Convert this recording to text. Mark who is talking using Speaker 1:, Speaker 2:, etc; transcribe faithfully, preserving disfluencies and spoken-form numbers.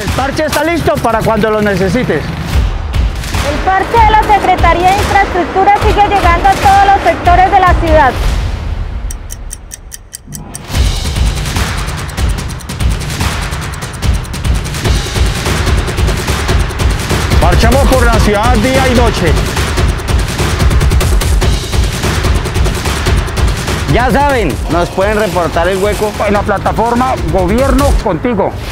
Speaker 1: El parche está listo para cuando lo necesites.
Speaker 2: El parche de la Secretaría de Infraestructura sigue llegando a todos los sectores de la ciudad.
Speaker 1: Marchamos por la ciudad día y noche.
Speaker 3: Ya saben, nos pueden reportar el hueco
Speaker 1: En la plataforma Gobierno Contigo.